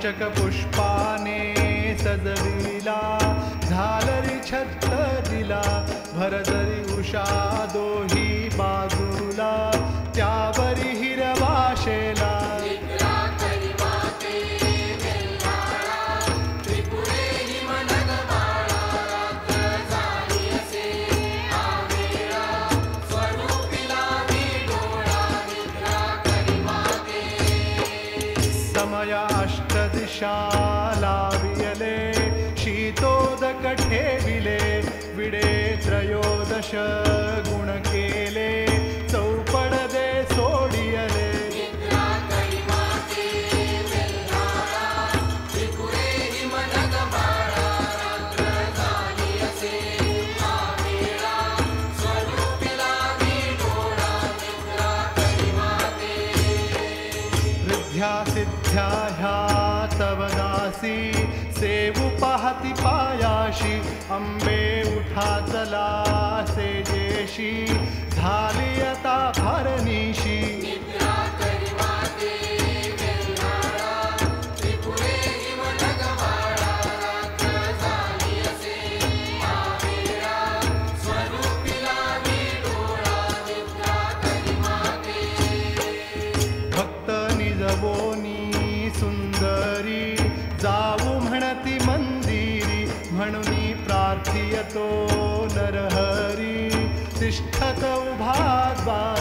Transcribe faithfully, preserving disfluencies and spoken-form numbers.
पंचक पुष्पाने सजविला, झालरी छत्र दिला, भरजरी उषा दोही बाजूला, त्यावरी हिरवा शेला. समया अष्टदिशा लावियले, शीतोदक ठेविले, विडे त्रयोदश गुण केले, चौपडदे सोडियले. सिद्ध्या ह्या तव दासी, सेवू पाहती पायाशी, अंबे उठा चला सेजेशी, झाली आता फारनिशी. सुंदरी जाऊ म्हणती मंदिरी, म्हणून प्रार्थियतो नरहरी, तिष्ठत उभा द्वारी.